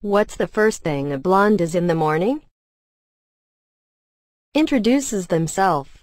What's the first thing a blonde does in the morning? Introduces themselves.